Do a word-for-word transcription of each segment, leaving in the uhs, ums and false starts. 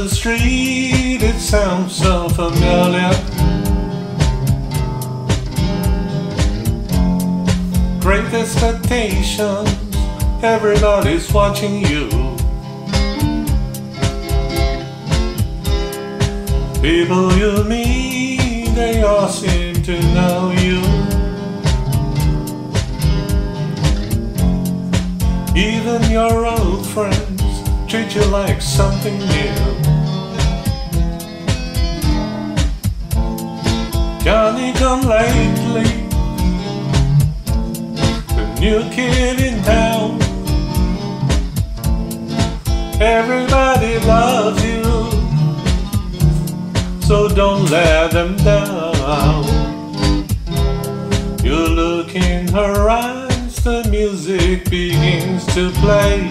the street, it sounds so familiar. Great expectations, everybody's watching you. People you meet, they all seem to know you. Even your old friends treat you like something new. Johnny come lately, the new kid in town. Everybody loves you, so don't let them down. You look in her eyes, the music begins to play.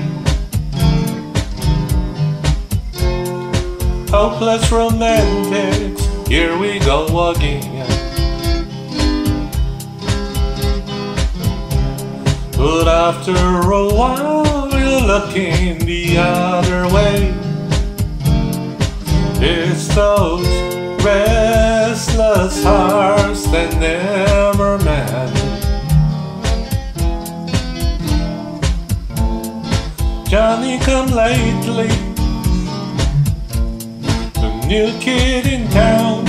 Hopeless romantics, here we go again. But after a while, you're looking the other way. It's those restless hearts that never met. Johnny come lately, the new kid in town.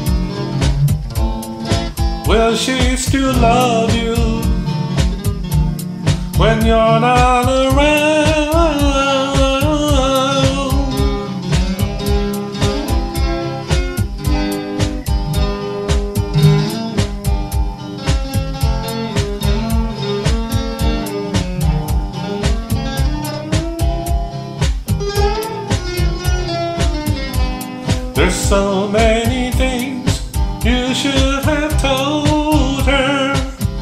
Will she still love you when you're not around? There's so many things you should have told her,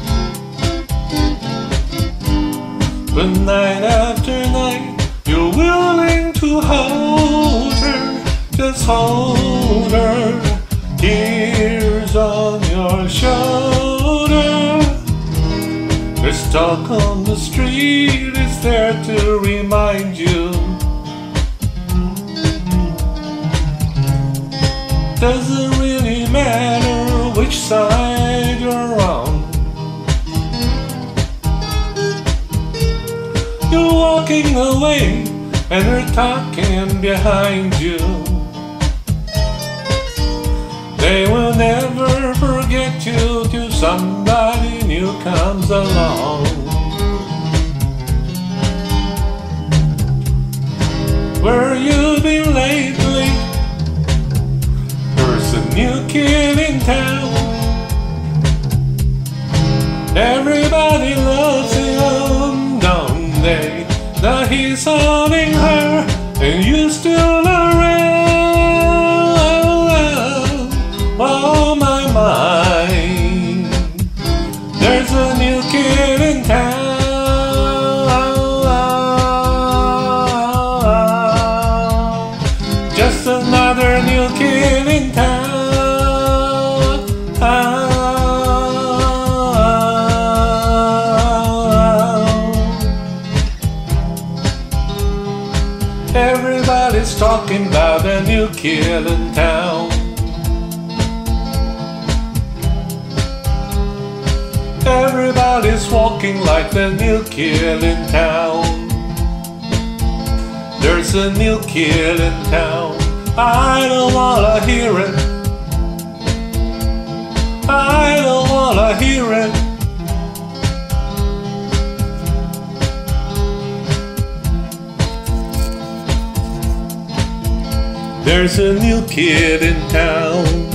but night after night you're willing to hold her. Just hold her, tears on your shoulder. There's talk on the street, it's there to remind you. Doesn't really matter which side you're on. You're walking away and they're talking behind you. They will never forget you till somebody new comes along. Where you been lately? There's a new kid in town. Everybody loves him, don't they? Now he's owning her and you still around. Oh my mind, there's a new kid in town. Just another new kid in town. Everybody's talking about a new kid in town. Everybody's walking like the new kid in town. There's a new kid in town. I don't wanna hear it. I don't wanna hear it. There's a new kid in town.